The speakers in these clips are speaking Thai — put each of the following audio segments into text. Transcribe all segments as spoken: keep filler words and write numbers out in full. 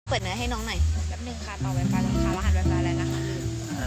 เปิดเนื้อให้น้องหน่อยแป๊บนึงค่ะต่อไวไฟก่อนค่ะรหัสไวไฟอะไรนะคะลืม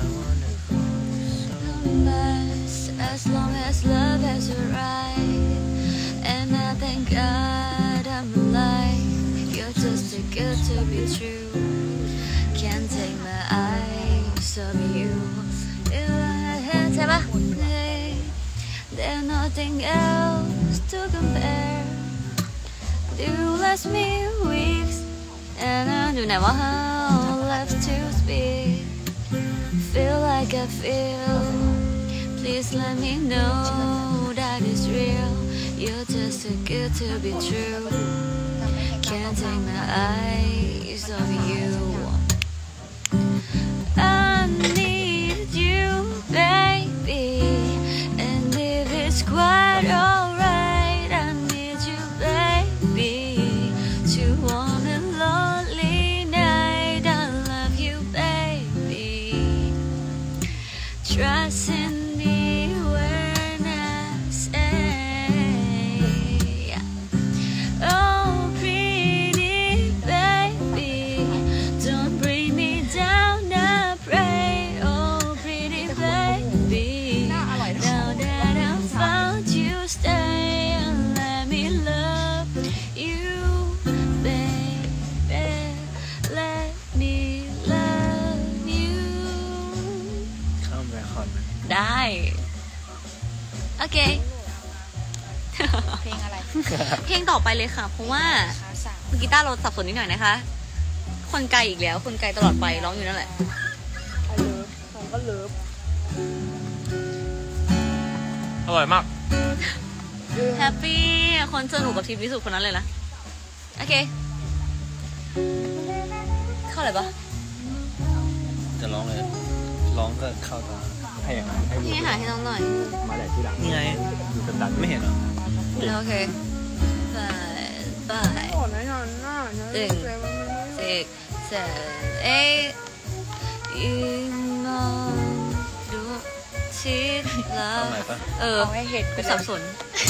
As long as love has arrived, and I thank God I'm alive. You're just too good to be true. Can't take my eyes off you. Say ba? There's nothing else to compare. You last me weeks, and I do never have left to speak. Feel like I feel.Please let me know that it's real. You're just too good to be true. Can't take my eyes off you. I need you, baby. And if it's quite alright, I need you, baby. To warm and lonely night, I love you, baby. Trust inได้โอเคเพลงอะไรเพลงต่อไปเลยค่ะเพราะว่ามือกีตาร์เราสับสนนิดหน่อยนะคะคนไกลอีกแล้วคนไกลตลอดไปร้องอยู่นั่นแหละเลิฟผมก็เลิฟอร่อยมากแฮปปี้คนสนุกกับทีมที่สุดคนนั้นเลยนะโอเคเข้าเลยปะจะร้องเลยร้องก็เข้าตาให้อย่างนั้นให้ดูให้หาให้น้องหน่อยมาแต่ที่หลังนี่ไงดูกันดันไม่เห็นเหรอโอเคบายบายหนึ่งสิบเจ็ดเอ๊ะยืนมองดูชิดแล้วเออให้เห็นเป็นสับสน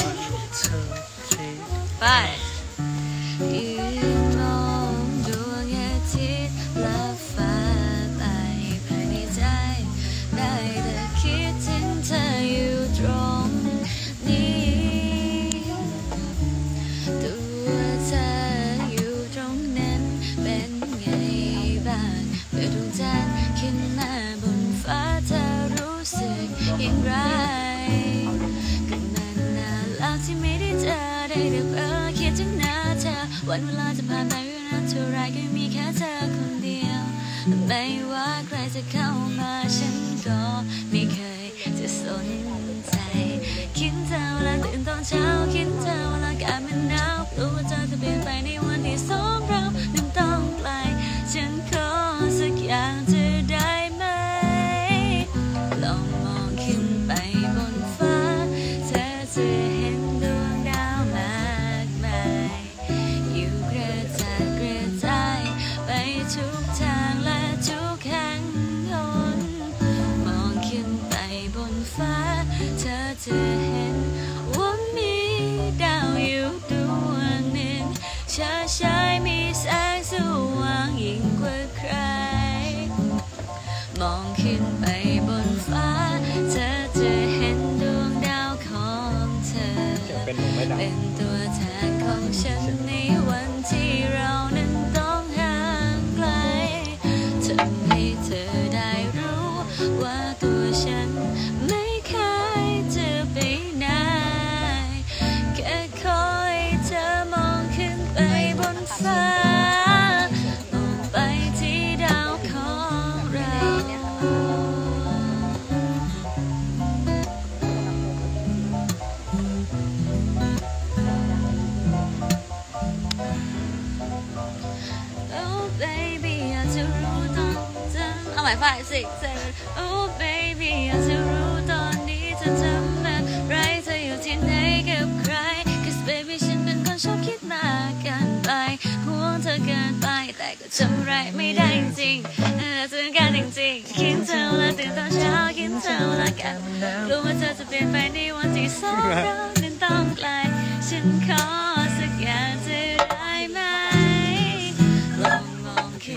ไปยืนมองดวงอาทิตย์ลับฟ้าไปภายในใจได้แต่คิดถึงเธออยู่ตรงนี้ตัวเธออยู่ตรงนั้นเป็นไงบ้างเมื่อดวงจันทร์ขึ้นมาบนฟ้าเธอรู้สึกอย่างไรก็มันนานแล้วที่ไม่ได้เจอได้แต่เพ้อคิดถึงหน้าเธอวันเวลาจะผ่านไปเวลาเท่าไรก็มีแค่เธอคนเดียวไม่ว่าใครจะเข้ามาฉันก็ไม่เคยจะสนใจคิดเธอเวลาตื่นตอนเช้าคิดเธอเวลาอากาศมันหนาวรู้ว่าเธอจะเปลี่ยนไปในวันที่สองเรานั้นต้องไกลฉันขอสักอย่างเธอได้ไหมลองมองขึ้นไปบนฟ้าเธอจะเห็นดวงดาวมากมายอยู่กระจายกระจายไปทุกทางและทุกแห่งหนมองขึ้นไปบนฟ้าเธอจะเห็นว่ามีดาวอยู่ดวงหนึ่งชาชายมีแสงสว่างยิ่งกว่าใครมองขึ้นไปบนฟ้าเธอจะเห็นดวงดาวของเธอเป็นตัวแทนของฉันในวันที่เรานั้นต้องห่างไกลทำให้เธอได้รู้ว่าตัวฉันไม่เคยจะไปไหนแค่คอยเธอมองขึ้นไปบนฟ้ามองไปที่ดาวของเราเอาใหม่ไฟสิเซเว่น Oh baby อยากจะรู้ตอนนี้เธอทำอะไรเธออยู่ที่ไหนกับใคร Cause baby ฉันเป็นคนชอบคิดมากเกินไปห่วงเธอเกินไปแต่ก็ทำอะไรไม่ได้จริงๆแต่เจอกันจริงๆคิดเธอเวลาตื่นตอนเช้าคิดเธอเวลากันรู้ว่าเธอจะเปลี่ยนไปในวันที่สองเรานั้นต้องไกลฉันขอสักอย่างเธอได้ไหมลองมองขึ้น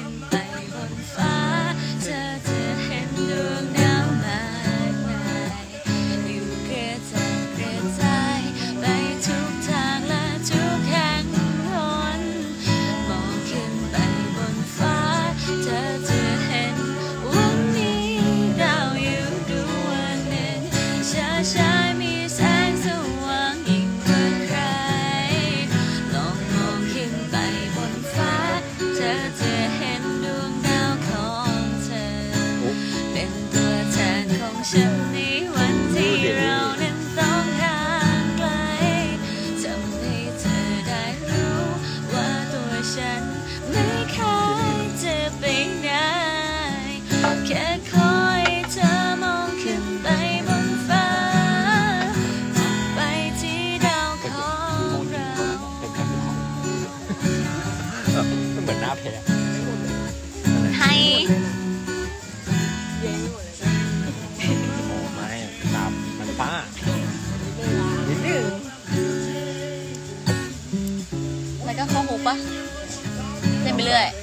จะเห็นดวงดาวของเธอเป็นตัวแทนของฉันในวันที่เรานั้นต้องห่างไกลทำให้เธอได้รู้ว่าตัวฉันไม่เคยจะไปไหนแค่คอยเธอมองขึ้นไปบนฟ้ามองไปที่ดาวของเรามันเหมือนหน้าแพ้ให้เย้หมดเลยโอ้ไม่ตามมันป้านิดนึงแล้วก็เข้าหูปะเล่นไปเรื่อย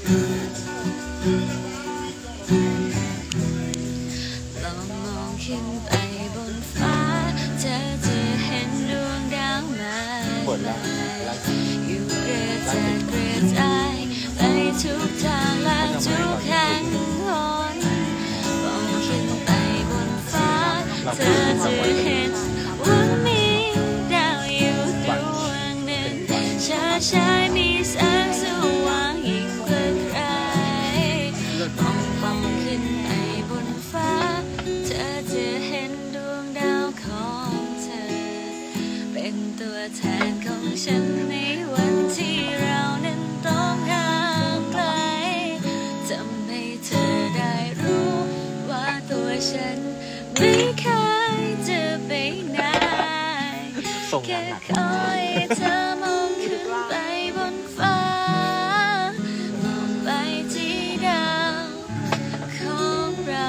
ลองมองขึ้นไปบนฟ้าเธอจะเห็นดวงดาวมากปวดแล้วอยู่เรื่อยจะเรื่อยใจไปทุกทางและทุกแห่งหนมองขึ้นไปบนฟ้าเธอจะเห็นว่ามีดาวอยู่ดวงหนึ่งชาชายมีแสงสว่างยิ่งกว่าใครมองมองขึ้นไปบนฟ้าเธอจะเห็นดวงดาวของเธอเป็นตัวแทนของฉันในวันที่เรานั้นต้องห่างไกลทำให้เธอได้รู้ว่าตัวฉันไม่เคยจะไปไหนส่งแค่หนักคอยเธอมองขึ้นไปบนฟ้ามองไปที่ดาวของเรา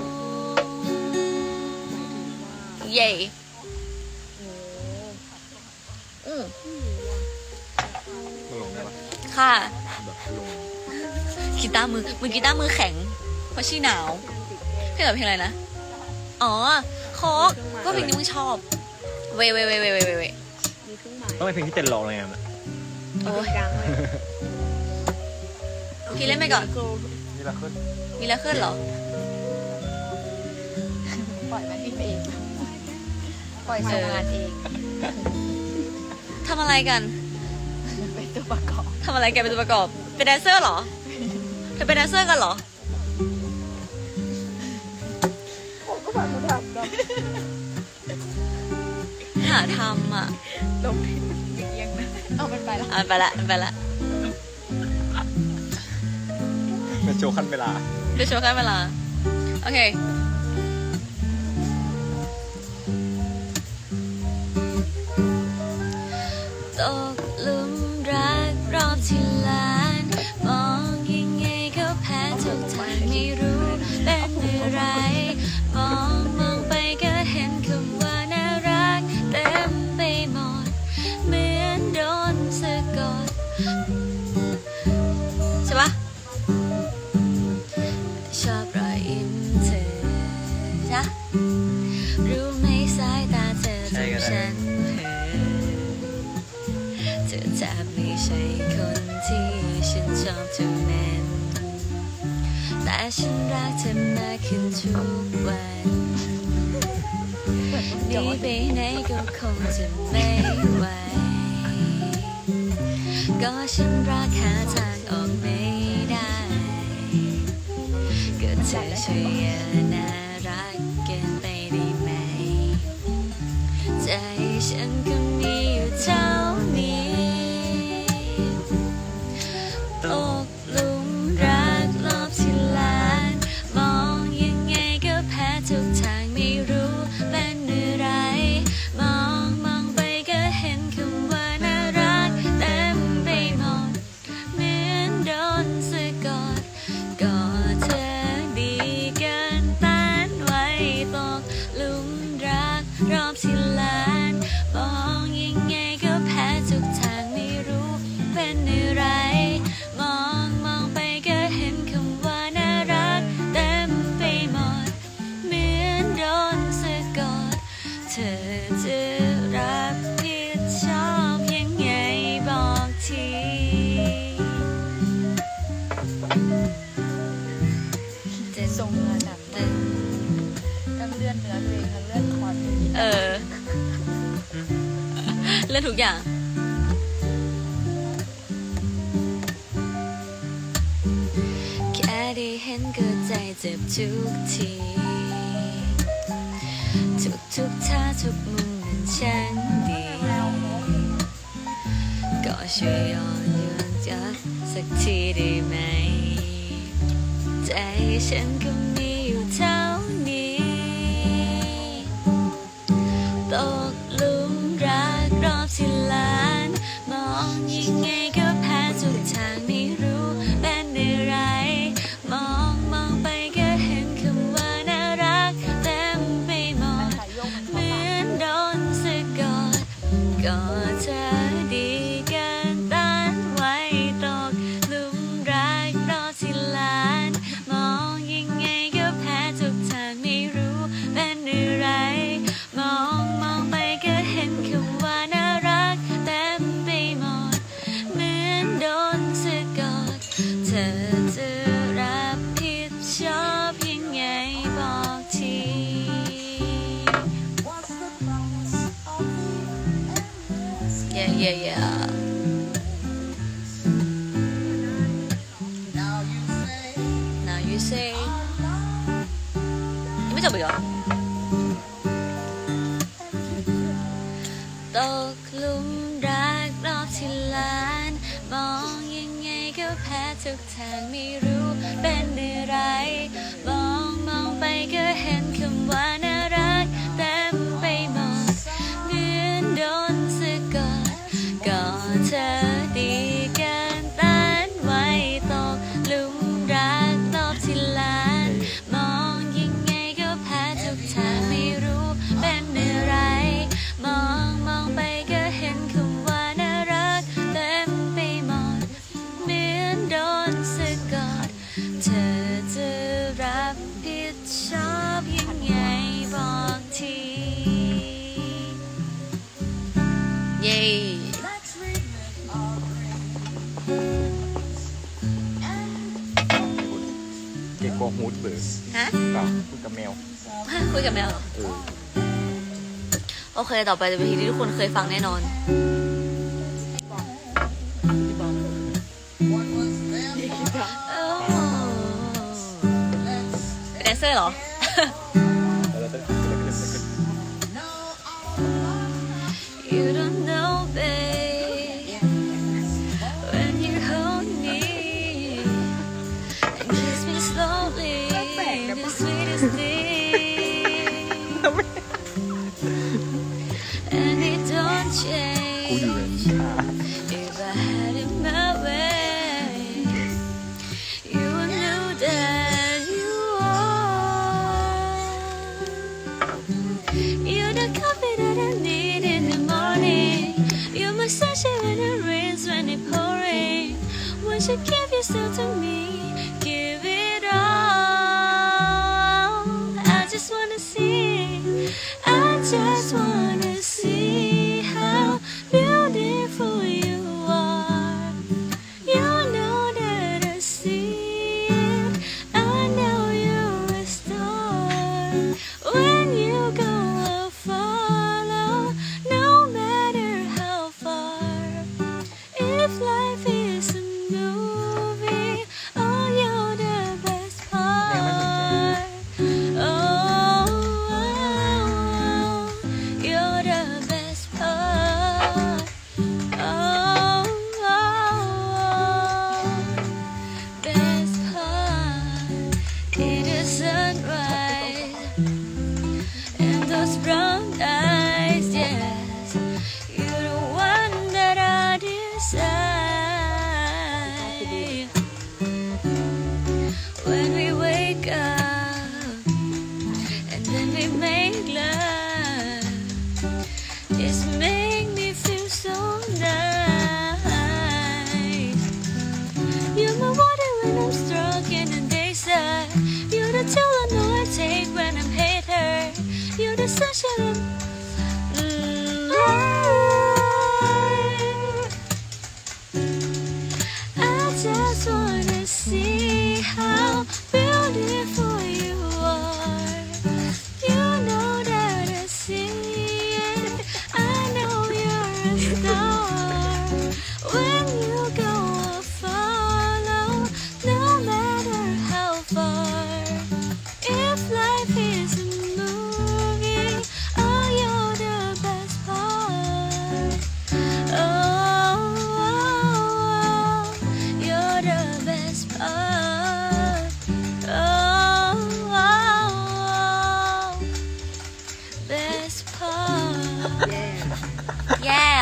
เย่อืมมันลงได้ปะค่ะแบบลงกีตาร์มือมือกีตาร์มือแข็งเพราะชี่หนาวเพลงแบบเพลงอะไรนะอ๋อโคกก็เพลงที่มึงชอบเวเวเวเวเวเวเวมีเครื่องหมายต้องเป็นเพลงที่เต้นร้องอะไรกันอะโอ้ยกลางเลยพี่เล่นไปก่อนนี่ละขึ้นมีแล้วขึ้นเหรอปล่อยมันพี่ไปเองปล่อยส่งงานเองทำอะไรกันเป็นตัวประกอบทำอะไรกันเป็นตัวประกอบเป็นแดนเซอร์เหรอเธอเป็นแดนเซอร์กันเหรอผมก็แบบมันทำแบบหาทำอ่ะลมพิษเอียงๆนะเอามันไปแล้วอ่ะไปละไปละเป็นโชว์ขั้นเวลาเดี๋ยวโชว์กันเวลาโอเคตกหลุมรักรอบที่ล้านมองยังไงก็แพ้ทุกทางไม่รู้เป็นอะไรมองมองไปก็เห็นคำว่าน่ารักเต็มไปหมดเหมือนโดนสะกดใช่ปะชอบรอยยิ้มเธอจ้ะรู้ไหมสายตาเธอทำฉันเพ้อเธอจะไม่ใช่คนที่ฉันชอบทุกนั้นแต่ฉันรักเธอมากขึ้นทุกวันหนีไปไหนก็คงจะไม่ไหวก็ฉันรักหาทางออกไม่ได้ก็เธอช่วยอย่าน่ารักเกินไปได้ไหมใจฉันก็มีอยู่เท่านี้ตกหลุมรักรอบที่ล้านมองยังไงก็แพ้ทุกทางไม่รู้เป็นอะไรมองมองไปก็เห็นคำว่าน่ารักเต็มไปหมดเหมือนโดนสะกดก็เธอดีเกินต้านไว้ตกหลุมรักรอบที่ล้านมองยังไงก็แพ้ทุกทางไม่รู้เป็นอะไรมองมองไปก็เห็นคำว่าน่ารักเต็มไปหมดเหมือนโดนสะกดเธอจะรับผิดชอบยังไงบอกทีจะส่งงานหนักตึงทั้งเลื่อนเนื้อตัวเองทั้งเลื่อนคอร์ดตัวเองเออเล่นทุกอย่างได้เห็นก็ใจเจ็บทุกทีทุกทุกท่าทุกมุมนั้นฉันดีก็ช่วยย้อนย้อนจักสักทีได้ไหมใจฉันก็มีอยู่เท่านี้ตกหลุมรักรอบที่ล้านมองยังไงก็แพ้ทุกทางไม่รู้เป็นอะไรมองมองไปก็เห็นคำว่าน่ารักเต็มไปหมดเหมือนโดนสะกดก็เธอดีเกินต้านไว้ตกหลุมรักรอบที่ล้านมองยังไงก็แพ้ทุกทางไม่รู้เป็นอะไรมองมองไปก็เห็นคำว่าน่ารักเต็มไปหมดเหมือนโดนสะกดเธอจะรับผิดชอบยังไงบอกที yeah yeah yeah now you say ยังไม่จบอีกเหรอตกหลุมรักรอบที่ล้านมองยังไงก็แพ้ทุกทางไม่รู้เป็นอะไรมองมองไปก็เห็นคำว่าน่ารักเต็มไปหมดเหมือนโดนสะกดก็เธอดีเกินต้านไว้ตกหลุมรักรอบที่ล้านมองยังไงก็แพ้ทุกทางไม่รู้เป็นอะไรมองมองไปก็เห็นคำว่าน่ารักเต็มไปหมดเหมือนโดนสะกดเธอจะรับผิดชอบยังไงบอกทีเย้เก่งกว่าฮูดเบิร์ดฮะเปล่าคุยกับแมวฮะคุยกับแมวเหรอเออโอเคต่อไปจะเป็นเพลงที่ทุกคนเคยฟังแน่นอนเป็นแดนเซอร์เหรอ You don't know, babe, when you hold me and kiss me slowly, the sweetest thing, and it don't กูอยู่ใน change. นิทาน If I had it my way, you knew that you are. You're the coffee that I need in the morning. You're my sunshine when it rains, when it's pouring. Won't you give yourself to me? Give it all. I just wanna see. I just wanna see how beautiful you are. You know that I see it. I know you're a star. When you go, I'll follow, no matter how far. If life is a movie, oh, you're the best part. Oh, you're the best part. Oh, best part. In the sunrise and those brown eyes, yes, you're the one that I desire. When we wake up and then we make love, just make me feel so nice. You're my water when I'm struggling and they say you're the chill I know I take when I'm hate her. You're the sunshine. Mm, I just wanna see how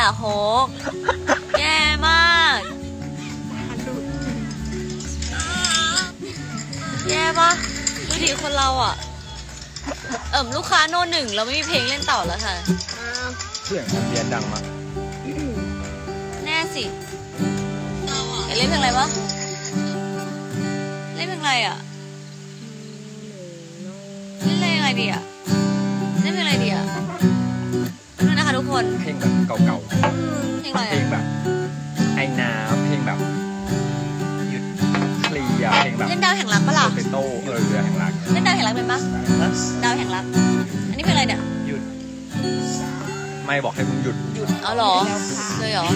โฮกแย่มากแย่ปะดูดิคนเราอ่ะเอิ่มลูกค้าโน่นหนึ่งเราไม่มีเพลงเล่นต่อแล้วค่ะเสียงเบียร์ดังมากแน่สิอยากเล่นเพลงอะไรวะเล่นเพลงอะไรอ่ะเล่นเพลงอะไรดีอ่ะเล่นเพลงอะไรดีอ่ะดูนะคะทุกคนเพลงแบบเก่าเพลงอะไรๆเพลงแบบไอ้น้ำเพลงแบบหยุดเคลียร์เพลงแบบเล่นดาวแห่งรักปะล่ะโปเตโต้เออเรือแห่งรักเล่นดาวแห่งรักเป็นปะดาวแห่งรักอันนี้เพลงอะไรเนี่ยหยุดไม่บอกให้มึงหยุดหยุดเอาเหรอเลยเหรอ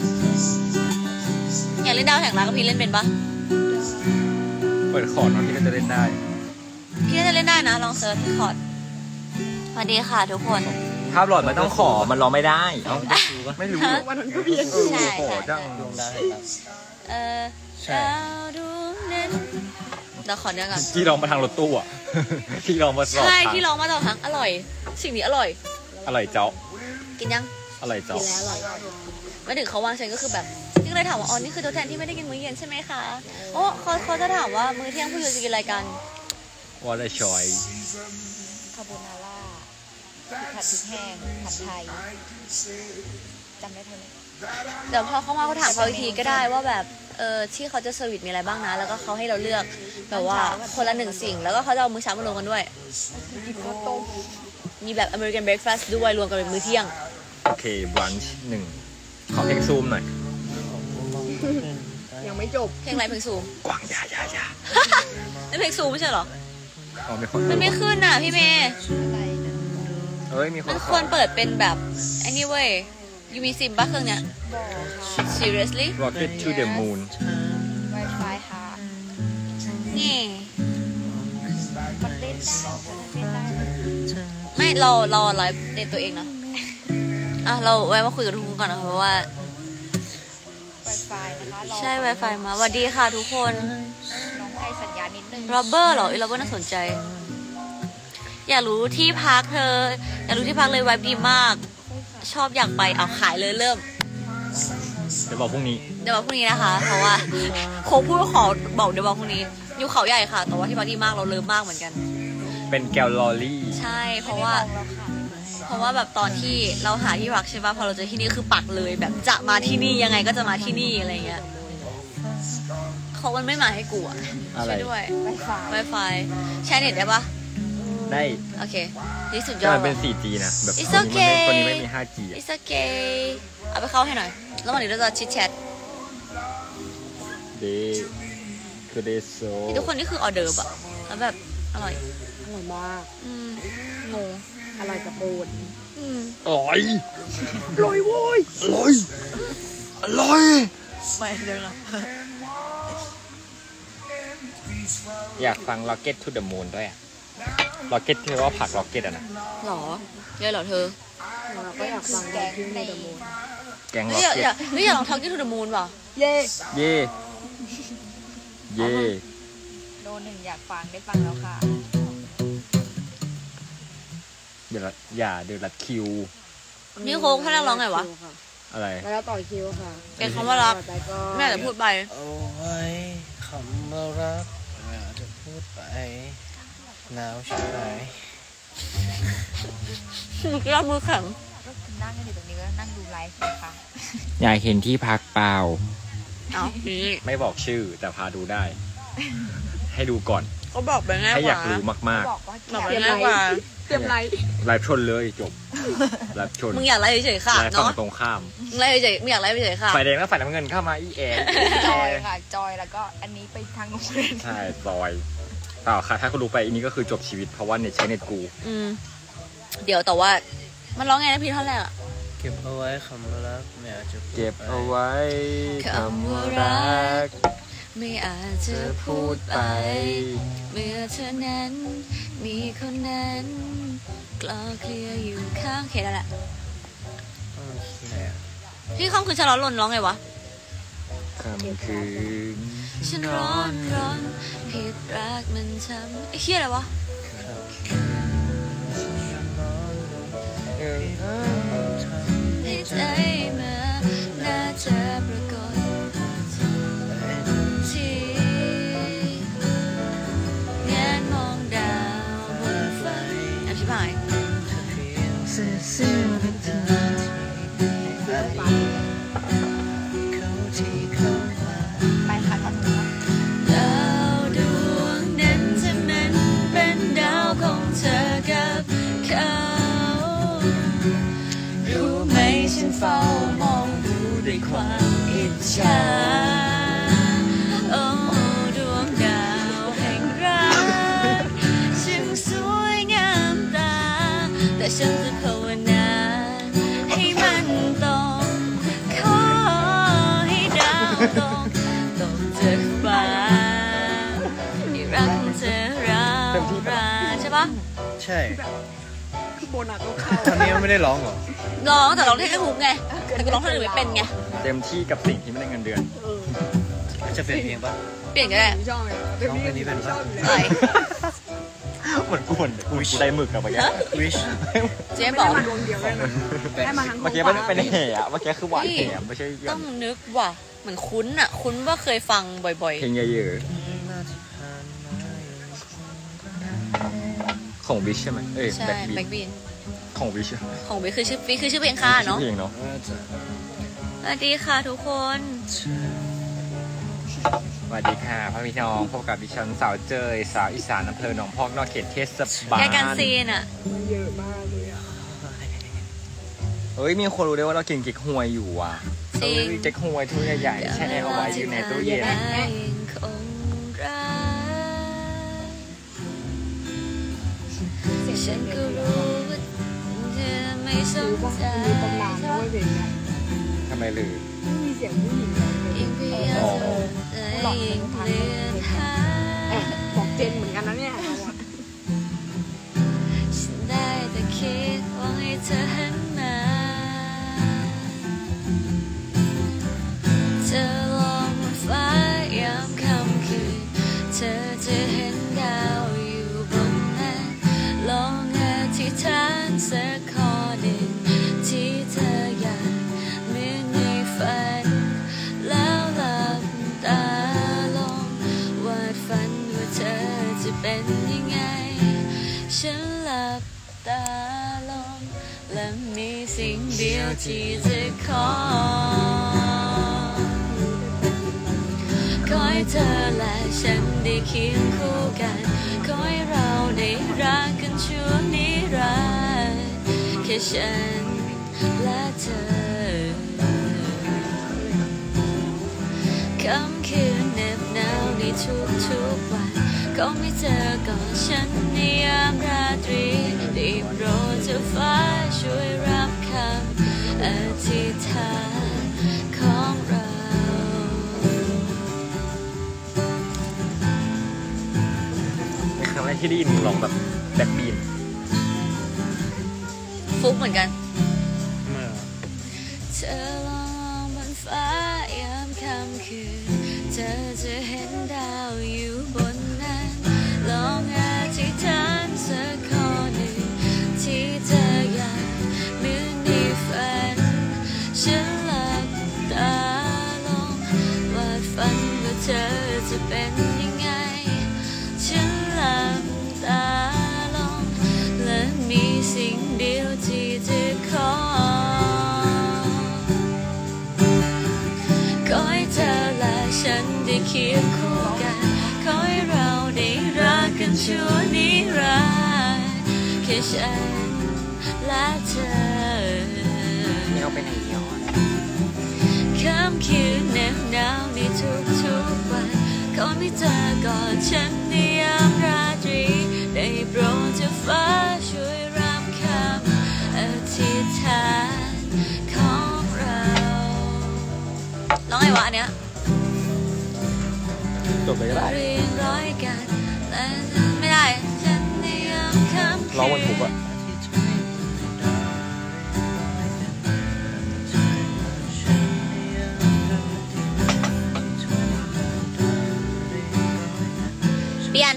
อยากเล่นดาวแห่งรักกับพี่เล่นเป็นปะเปิดคอร์ดมาพี่ก็จะเล่นได้พี่น่าจะเล่นได้นะลองเซิร์ชคอร์ดสวัสดีค่ะทุกคนภาพหลอดมันต้องขอมันร้องไม่ได้เอ้าดูปะไม่รู้ฮะวันนั้นก็เพียงเออใช่ขอจังดวงดาวเห็นปะเออใช่ดาวดวงนั้นเดี๋ยวขอเดี๋ยวก่อนที่ร้องมาทางรถตู้อ่ะ ที่ร้องมาสอบใช่ทางที่ร้องมาตลอดทั้งอร่อย สิ่งนี้อร่อยอร่อยเจ้ากินยังอร่อยเจ้ามาถึงเขาวางเชนก็คือแบบนี่ก็เลยถามว่าอ๋อนี่คือตัวแทนที่ไม่ได้กินมื้อเย็นใช่ไหมคะโอ้เขาเขาจะถามว่ามื้อเที่ยงผู้อยู่จะกินอะไรกันว่าได้ชอยคาโบนาร่าผัดพริกแห้งผัดไทยจำได้เท่านี้เดี๋ยวพอเขามาเขาถามเขาอีกทีก็ได้ว่าแบบเออที่เขาจะเซอร์วิสมีอะไรบ้างนะ แล้วก็เขาให้เราเลือกแบบว่าคนละหนึ่งสิ่ง แล้วก็เขาจะเอามื้อเช้ามารวมกันด้วยกินข้าวต้มมีแบบ American breakfast ด้วยรวมกันเป็นมื้อเที่ยงโอเคบรันช์หนึ่งขอเพลงซูมหน่อยยังไม่จบเพลงอะไรเพลงซูมกวางยายายานั่นเพลงซูมไม่ใช่เหรออ๋อมีคนมันไม่ขึ้นน่ะพี่เมย์อะไรนะเฮ้ยมีคนมันควรเปิดเป็นแบบไอ้นี่เว้ยยูมีซิมบ้าเครื่องเนี้ยบอกค่ะ seriously Rocket to the Moon Wi-Fi ค่ะนี่มันเล่นได้มันเล่นได้ไม่เราเราไลฟ์ในตัวเองนะอ่ะเราไว้มาคุยกับทุกคนก่อนนะคะเพราะว่า Wi-Fi นะคะรอใช่ Wi-Fi มาสวัสดีค่ะทุกคนน้องให้สัญญาณนิดนึงโรเบอร์เหรอเออโรเบอร์น่าสนใจ อยากรู้ที่พักเธอ อยากรู้ที่พักเลยไวบ์ดีมาก ชอบอยากไปเอาขายเลยเริ่มเดี๋ยวบอกพรุ่งนี้เดี๋ยวบอกพรุ่งนี้นะคะ เพราะว่าโคพูดว่าขอบอกเดี๋ยวบอกพรุ่งนี้ อยู่เขาใหญ่ค่ะ แต่ว่าที่พักดีมากเราเลิฟมากเหมือนกันเป็นแกลลอรี่ใช่ เพราะว่า เพราะว่าแบบตอนที่เราหาที่พักใช่ป่ะพอเราเจอที่นี่คือปักเลย แบบจะมาที่นี่ยังไงก็จะมาที่นี่อะไรเงี้ยเขามันไม่มาให้กูอ่ะอะไรช่วยด้วย Wi-Fi Wi-Fi แชร์เน็ตได้ปะได้โอเคนี่สุดยแต่อดมันเป็นว่ะโฟร์จี นะ แบบ It's คนนี้มันไม่ okay คนนี้ไม่มี ไฟว์จี อ่ะ It's okay เอาไปเข้าให้หน่อย แล้ววันนี้เราจะชิดแชทเดคือเดโซนี่ทุกคนนี่คือออเดิร์ฟอะแล้วแบบอร่อยอร่อยมากอืมงงอร่อยกับปูนอืมอร่อยอร่อยโว้ยอร่อยอร่อยไม่เดี๋ยวนะอยากฟัง Rocket to the Moon ด้วยอะ Rocket ที่ว่าผัก Rocket อะนะหรอเยอะเหรอเธอเราก็อยากฟังแกงในเดอะมูนแกงเฮ้ยอยาก Rocket อยากเฮ้ยอยากลอง Talking to the Moon ว่ะเย่เย่เย่โดนหนึ่งอยากฟังได้ฟังแล้วค่ะเดี๋ยวละอย่าเดี๋ยวละคิวนี่โค้กให้นักร้องไงวะอะไรแล้วต่อคิวค่ะเป็นคำว่ารักแต่ก็ไม่อยากจะพูดไปเอาไว้คำว่ารักไม่อาจจะพูดไปหนาวใช่ไหมมือกล้ามือแข็งก็นั่งกันอยู่ตรงนี้ก็นั่งดูไลฟ์นะคะอยากเห็นที่พักเปล่าเอานี่ไม่บอกชื่อแต่พาดูได้ ให้ดูก่อนก็บอกไปง่ายให้กอยาว่ากรู้มากบอกว่าบอกไปง่ายกว่าเตรียมไลฟ์ๆไลฟ์ชนเลยจบไลฟ์ชนมึงอยากไล่เฉยๆค่ะไลฟ์ฝั่เนาะงตรงข้ามมึงไล่เฉยๆมึงอยากไล่เฉยๆค่ะไฟแดงและไฟน้ำเงินเข้ามาอีแอร์จอยค่ะ จอยแล้วก็อันนี้ไปทางโรงเรียนใช่ซอยเปล่าค่ะถ้าคุณรู้ไปอันนี้ก็คือจบชีวิตเพราะว่าเน็ตใช้เน็ตกูอืมเดี๋ยวแต่ว่ามันร้องไงนะพี่ท่อนแรกอะเก็บเอาไว้คำว่ารักไม่อาจจะพูดเก็บไปเอาไว้คำว่ารัก ไม่อาจจะพูดไป เมื่อเธอนั้น มีคนนั้นกลอเคลียร์อยู่ข้างโอเคแล้วแหละต้องคิดอะไรอะพี่ค่ำคืนฉันร้อนรนร้องไงวะคำคืนฉันร้อนร้อนผิดรักมันช้ำไอ้เหี้ยอะไรวะเออให้ใจมันชาโอ้ดวงดาวแห่งรักช่างสวยงามตาแต่ฉันจะภาวนาให้มันตกขอให้ดาวตกตกจากฟ้าให้รักของเธอเราราใช่ปะใช่คือโบนัสต้องเข้าตอนนี้ไม่ได้ร้องเหรอร้องแต่ร้องได้แค่ฮุกไงแต่ก็ร้องท่อนอื่นไม่เป็นไงเต็มที่กับสิ่งที่ไม่ได้เงินเดือนเออจะเปลี่ยนเพลงปะเปลี่ยนก็ได้ไม่ชอบเลยแต่ร้องเพลงนี้เป็นปะอะไรเหมือนกูเหมือนกูกูได้หมึกอะเมื่อกี้ Wish เจ๊ไม่บอได้กมาดวงเดียวเลยนะได้มาทั้งเมื่อกี้ไม่ได้เป็นแห่อะเมื่อกี้คือหวานแห่ไม่ใช่ต้องนึกว่ะเหมือนคุ้นอ่ะ คุ้นว่าเคยฟังบ่อยเพลงเยอะๆของวิชใช่ไหมเอ้ยๆ ใช่แบ็คบีแบ็คบีนของวิชของวิคือชื่อวิคือชื่อเพลงค่าเนาะเพลงเนาะสวัสดีค่ะทุกคนสวัสดีค่ะพ่อพี่น้องพบกับดิฉันสาวเจยสาวอีสานอำเภอหนองพอกนอกเขตเทศบาลแค่การซีนอ่ะมันเยอะมากเลยอ่ะเฮ้ยมีคนรู้ได้ว่าเรากินเก๊กฮวยอยู่อ่ะจริงเก๊กฮวยถ้วยใหญ่ๆแช่เอาไว้อยู่ในตู้เย็นคงรักฉันก็รู้ว่าเธอไม่สคือน ว่าใจมีตำนานด้วยเพลงเนี้ยทำไมลือไม่มีเสียงผู้หญิงเลยยิ่งพยายามเธอใจยิ่งเปลี่ยนหาแอบบอกเจนเหมือนกันนะเนี่ยเราอะฉันได้แต่คิดว่าให้เธอหันมาเธอลองบนฟ้ายามค่ำคืนเธอจะเห็นดาวอยู่บนนั้นลองอธิษฐานสักข้อหนึ่งที่เธออยากเหมือนในฝันแล้วหลับตาลงวาดฝันว่าเธอจะเป็นยังไงฉันหลับตาลงและมีสิ่งเดียวที่จะขอขอให้เธอและฉันได้เคียงคู่กันขอให้เราได้รักกันชั่วนิรันดร์แค่ฉันและเธอค่ำคืนเหน็บหนาวในทุกๆวันขอให้เธอกอดฉันในยามราตรีได้โปรดเธอฟ้าช่วยรับคำอธิษฐานของเราเป็นครั้งแรกที่ได้ยินมึงร้องแบบแบ็คบีนฟุกเหมือนกันเมื่อเธอลองบนฟ้ายามค่ำคืนเธอจะเห็นดาวอยู่บนนั้นลองอธิษฐานสักข้อหนึ่งที่เธออยากเหมือนในฝันฉันหลับตาลงวาดฝันว่าเธอจะเป็นยังไงฉันหลับตาลงและมีสิ่งเดียวที่จะขอขอให้เธอและฉันได้เคียงคู่กันขอให้เราได้รักกันชั่วนิรันดร์แค่ฉันและเธอไม่เอาไปไหนย้อนค่ำคืนเหน็บหนาวในทุกๆวันขอให้เธอกอดฉันในยามราตรีได้โปรดเธอฟ้าช่วยรับคำอธิษฐานของเราร้องไงวะอันเนี้ยจบเลยก็ได้เรียงร้อยกันแต่ไม่ได้ฉันในยามค่ำคืนร้องวันถูกอะเปลี่ยน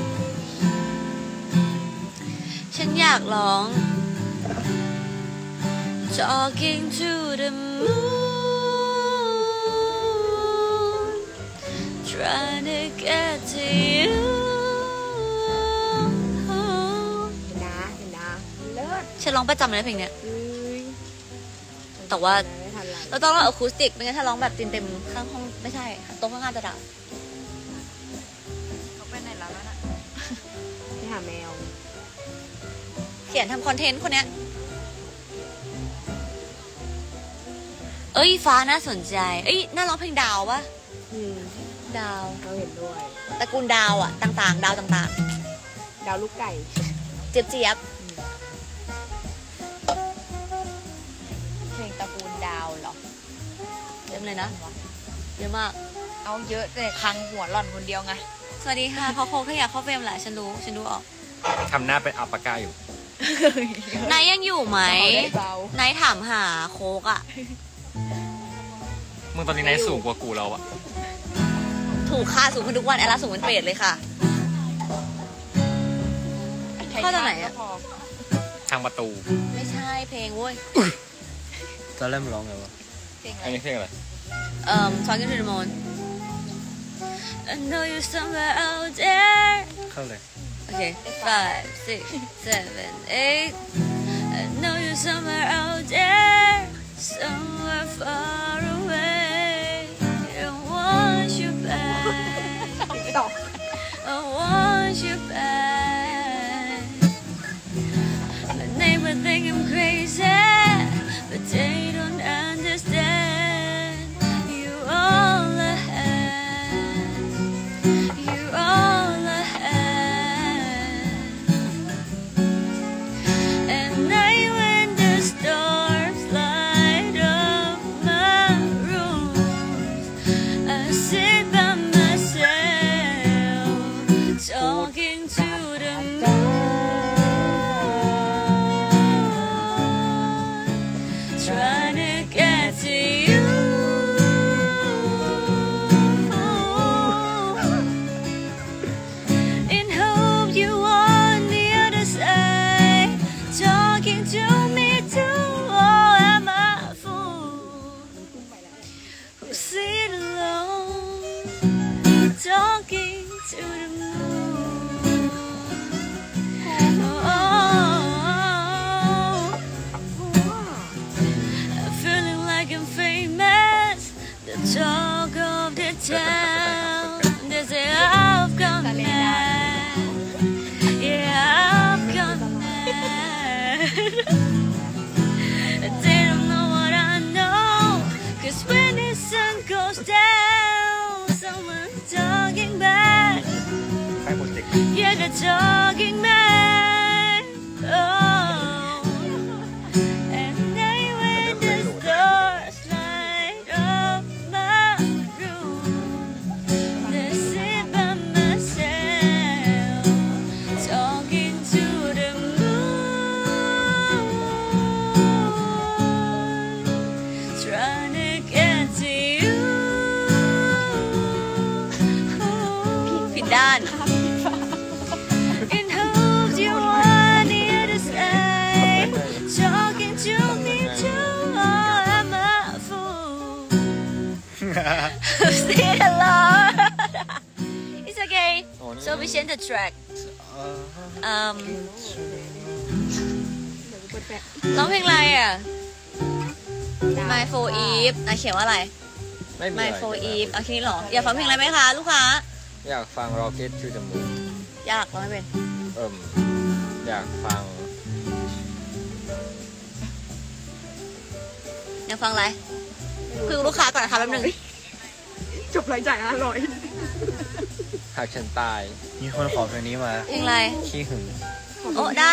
ฉันอยากร้อง Talking to the moon Trying to get to you นะเห็นนะเลิศฉันร้องประจำเลยเพลงเนี้ยเอ้ยแต่ว่าไม่ทันไรเราต้องร้องอะคูสติกไม่งั้นถ้าร้องแบบเต็มๆข้างห้องไม่ใช่โต๊ะข้างๆจะดังเขาไปไหนแล้วน่ะไปหาแมวเขียนทำคอนเทนต์คนเนี้ยเอ้ยฟ้าน่าสนใจเอ้ยน่าร้องเพลงดาวปะอืมดาวเราเห็นด้วยตระกูลดาวอะต่างๆ ดาวต่างดาวลูกไก่ๆ เจี๊ยบเจี๊ยบเพลงตระกูลดาวเหรอเต็มเลยนะเยอะมากเอาเยอะแต่ครั้งหัวหล่อนคนเดียวไงสวัสดีค่ะเขาโคขยะเข้าเฟรมแหละฉันรู้ฉันดูออกทำหน้าเป็นอัลปาก้าอยู่นายยังอยู่ไหมเอาได้เบานายถามหาโคกอะมึงตอนนี้นายสูงกว่ากูแล้วอะถูกค่าสูงขึ้นทุกวันแอลลาสูงเป็นเปรตเลยค่ะ เข้าจากไหนอะก็พทางประตูไม่ใช่เพลงเว้ยตอนแรกมันร้องไงวะเพลงอะอันไรนี้เพลงอะไรเอ่อ Talking to the Moon I know you're somewhere out there เข้าเลย Okay five six seven eight I know you're somewhere out there somewhere far away I want you back I want you back My neighbor think I'm crazy but they don't understand you all I had you all I had at night when the stars light up my room I sit by myself talking to the moon trying to get to you in hope you on the other side talking to me too oh am I a fool who sit alone talking to the moon oh I'm feeling like I'm famous, the talk of the town. They say I've gone mad, yeah I've gone mad. They don't know what I know, 'cause when the sun goes down, someone's talking back. ใครโปรเจกต์ Yeah, they're talking back. Oh, and they when the stars light up my room, they sit by myself, talking to the moon, trying to get to you. ผิดด้าน In hopes you on the other side, talking to me too. Oh, I'm a fool. Stay alone. It's okay. So we change the track. Um, ร้องเพลงอะไรอ่ะ My for Eve อ่ะเขียนว่าอะไรไม่มี My อะไร for Eve อ่ะคิดนี้หรอ อยากฟังเพลงอะไรไหมคะลูกค้าอยากฟัง Rocket to the Moon อยากร้องไม่เป็นเอิ่มอยากฟังอยากฟังอะไรคุยกับลูกค้าก่อนนะคะแป๊บนึงจบรายจ่ายอร่อยหากฉันตายมีคนขอเพลงนี้มาเพลงอะไรขี้หึงโอ้ได้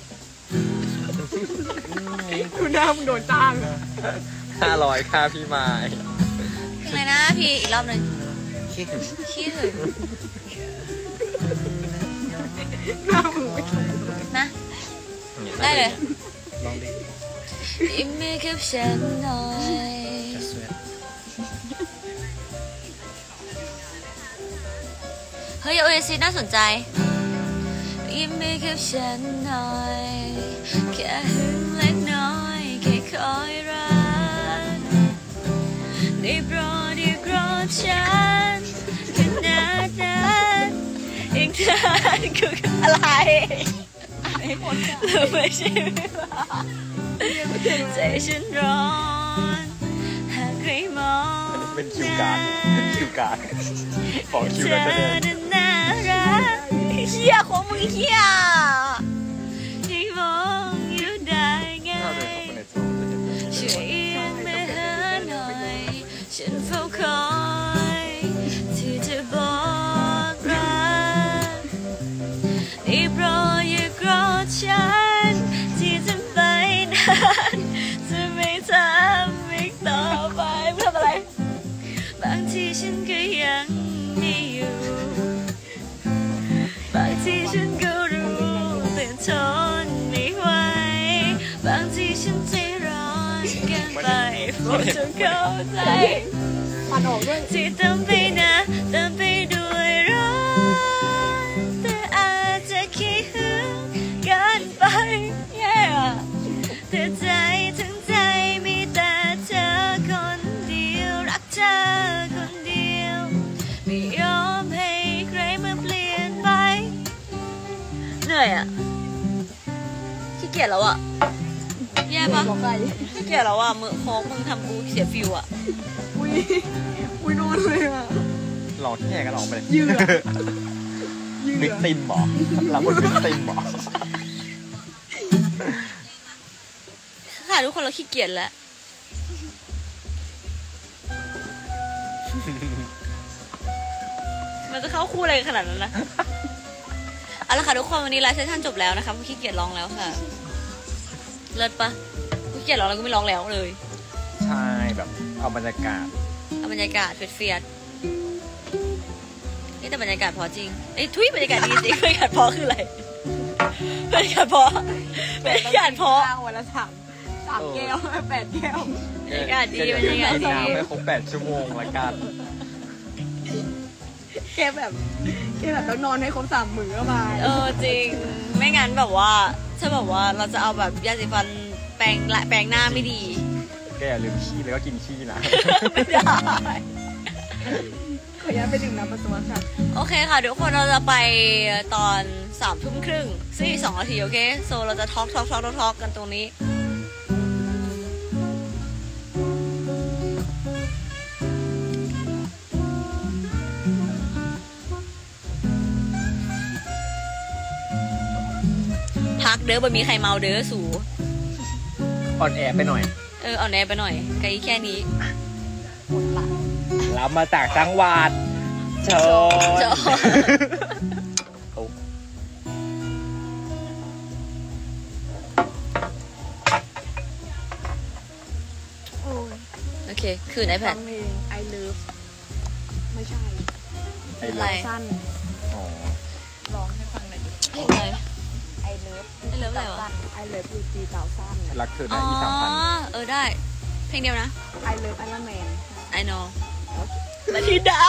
คุณน้ามึงโดนจ้างห้าร้อยค่าพี่ไม้เพลงอะไรนะพี่อีกรอบหนึ่งขี้หึงขี้หึงหน้ามึงไม่นะ ได้เลยลองดิยิ้มให้กับฉันหน่อยจะสวยเฮ้ยโอเอซิสน่าสนใจ ยิ้มให้กับฉันหน่อยแค่หึงเล็กน้อยแค่คอยรักได้โปรดอย่าโกรธฉันขนาดนั้นอีกนานคืออะไรหรือไม่ใช่ไหมวะใจฉันร้อนหากใครมองเป็นคิวการ์ดคิวการ์ดของคิวเธการ์อดแสดงนั้นน่ารักเฮียของมึงเฮียที่มองอยู่ได้ไงถ้าเดินเข้าไปในโซนจะเห็นเป็นช่วยเอียงไปหาจะเข้าใจมันออกด้วยที่เต็มไปนะเต็มไปด้วยรักแต่อาจจะขี้หึงกันไป yeah แต่ใจทั้งใจมีแต่เธอคนเดียวรักเธอคนเดียวไม่ยอมให้ใครมาเปลี่ยนไปเหนื่อยอ่ะขี้เกียจแล้วอ่ะแย่ปะขี้เกียจแล้วอ่ะมือโค้งมึงทำกูเสียฟิวอ่ะอุ้ยอุ้ยนอนเลยอ่ะลองที่แห่กันออกไปเลยยืดวิกติมหรอเราเป็นวิกติมหรอค่ะทุกคนเราขี้เกียจแล้วมันจะเข้าคู่อะไรขนาดนั้นนะเอาละค่ะทุกคนวันนี้ไลฟ์เซสชั่นจบแล้วนะคะขี้เกียจร้องแล้วค่ะเลิศปะขี้เกียจร้องแล้วก็ไม่ร้องแล้วเลยใช่แบบเอาบรรยากาศเอาบรรยากาศเฟียดนี่แต่บรรยากาศพอจริงเอ้ยทุยบรรยากาศดีจริงบรรยากาศพอคืออะไรบรรยากาศพอบรรยากาศพอวันละสามสามแก้วแปดแก้วบรรยากาศดีบรรยากาศดีไม่ครบแปดชั่วโมงละกันแค่แบบแค่แบบต้องนอนให้ครบสามมื้อก็มาเออจริงไม่งั้นแบบว่าถ้าแบบว่าเราจะเอาแบบยาสีฟันแปรงละแปรงหน้าไม่ดีแกอย่าลืมขี้แล้วก็กินขี้นะไม่ได้ขออนุญาตไปดื่มน้ำปัสสาวะค่ะโอเคค่ะทุกคนเราจะไปตอนสามทุ่มครึ่งสี่สองนาทีโอเคโซเราจะทอล์กทอล์กทอล์กทอล์กกันตรงนี้พักเด้อบ่มีใครเมาเด้อสูอ่อนแอไปหน่อยเอออ่อนแอไปหน่อยไกลแค่นี้หมดละเรามาจากจังหวัดชลโอเคคือไอแพดเพลง I Love ไม่ใช่อะไรสั้นอ๋อร้องให้ฟังหน่อยดิเพลงอะไร I Love ไอเลิฟอะไรวะ I Love You จีเต่าสั้นรักเธอได้อีสามพันเออได้เพลงเดียวนะ I Love Iron Man I know มาที่ได้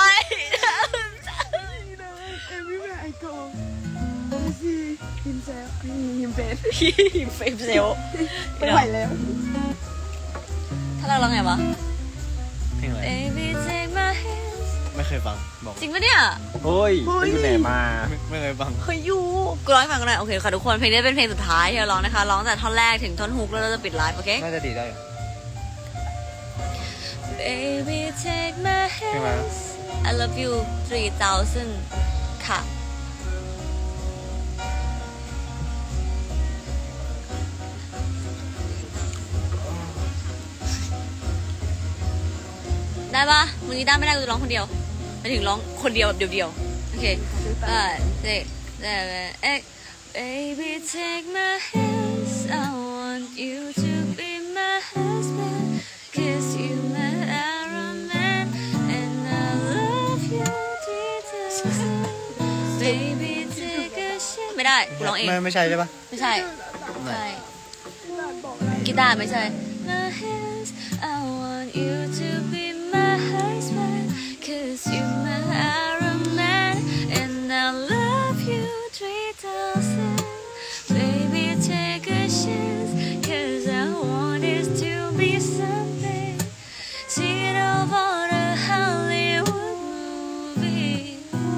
Everywhere I go I see himself him face him face เซลไม่ไหวแล้วถ้าเราร้องไงวะเพลงอะไร Baby take my hands ไม่เคยฟังบอกจริงปะเนี่ยเฮ้ยไปอยู่ไหนมาไม่เคยฟังเคยอยู่กูร้องให้ฟังกันหน่อยโอเคค่ะทุกคนเพลงนี้เป็นเพลงสุดท้ายที่เราร้องนะคะร้องแต่ท่อนแรกถึงท่อนฮุกแล้วเราจะปิดไลฟ์โอเคน่าจะดีได้ Baby take my hands I love you three thousand ค่ะได้ปะมึงนี่ได้ไม่ได้กูร้องคนเดียวไปถึงร้องคนเดียวแบบเดียวๆโอเคอ่าเด็กเด็กเอ๊ะ Baby take my hands I want you to be my husband Cause you my Iron Man and I love you three thousand Baby take a shot ไม่ได้กูร้องเองไม่ไม่ใช่ใช่ปะไม่ใช่ใช่กีตาร์ไม่ใช่ My hands I want you to be my husband Cause you my Iron Man and I love you three thousand Baby take a chance Cause I want it to be something Seen over the Hollywood movie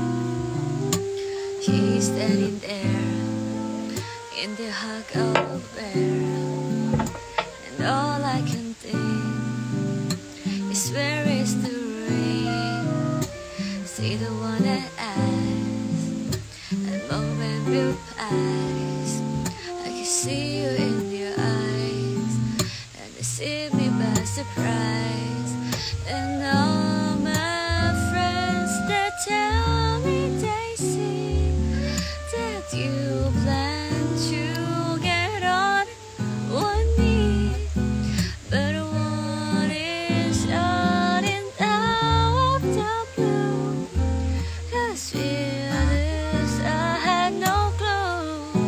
He's standing there in the hug of bear And all I can think is where is the rain See the one that eyes and moment will pass I can see you in your eyes and it see me by surprise And all my friends that tell me they see that you plan to get on one knee But what is starting out of the blue Cause with this I had no clue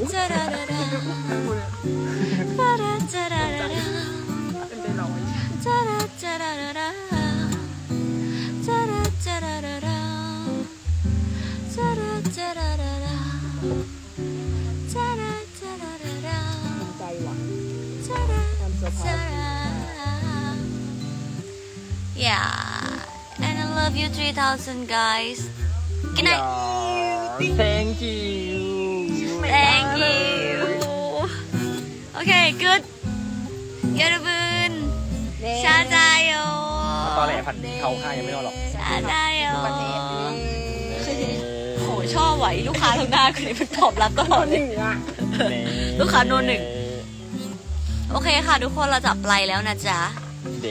จะดาดาดาปาราจะดาดาดาจะดาจะดาดาดาจะดาจะดาดาดาจะดาจะดาดาดาจะดาจะดาดาดาใจหวานจะดาจะดา Yeah and I love you three thousand guys good night thank you thank you okay good 여러분 샤자요 ตอนแรกผัดเข้าค่ายยังไม่นอนหรอก 샤자요 โหชอบไหวลูกค้าทางหน้าคนนี้มันตอบรับตลอดเลยลูกค้าโนหนึ่งโอเคค่ะทุกคนเราจับไลน์แล้วนะจ๊ะเด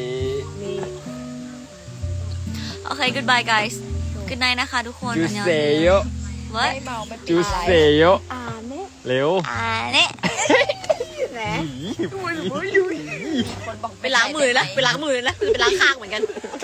โอเค goodbye guys good night นะคะทุกคนจูเซโย what จูเซโยเร็วอ่าเนี่ยแหมไปล้างมือเลยนะไปล้างมือเลยนะไปล้างคางเหมือนกัน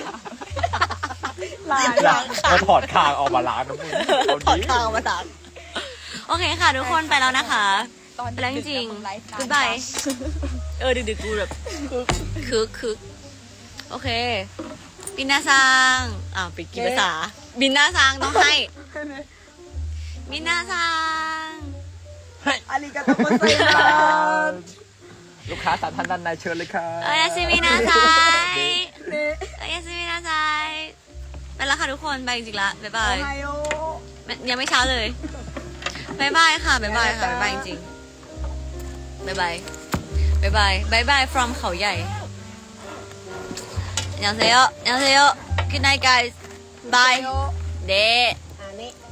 ล้างแล้วถอดคางออกมาล้างนะมึงถอดคางออกมาล้างโอเคค่ะทุกคนไปแล้วนะคะไปแล้วจริงๆ goodbye เออดึกๆกูแบบคึกคึกโอเคบินนาซังอ้าวปิดกี่ภาษาบินนาซังต้องให้บินนาซังอาริกาโตโกไซมัสลูกค้าสามท่านด้านในเชิญเลยค่ะโอ้ยซิมินาไซโอ้ยซิมินาไซไปแล้วค่ะทุกคนไปจริงๆละบ๊ายบายยังไม่เช้าเลยบ๊ายบายค่ะบ๊ายบายค่ะบ๊ายบายจริงๆบ๊ายบายบ๊ายบายบ๊ายบาย from เขาใหญ่안녕하세요 안녕하세요 good night guys bye 네